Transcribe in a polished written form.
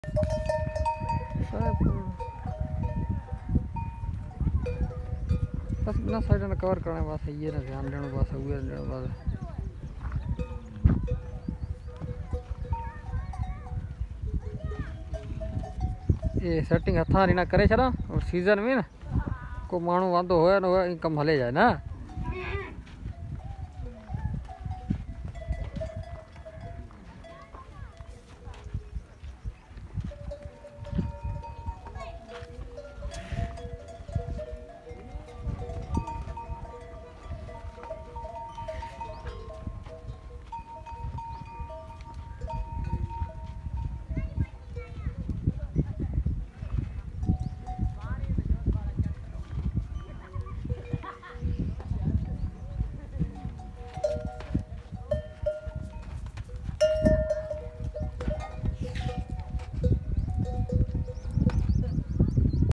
बस ना साइड ने कवर करने बस ये ना ध्यान देना बस हुए देना बस ये सेटिंग हथा ना करे छा और सीजन में ना को माण्हू वांदो होया न होया कम हले जाए ना।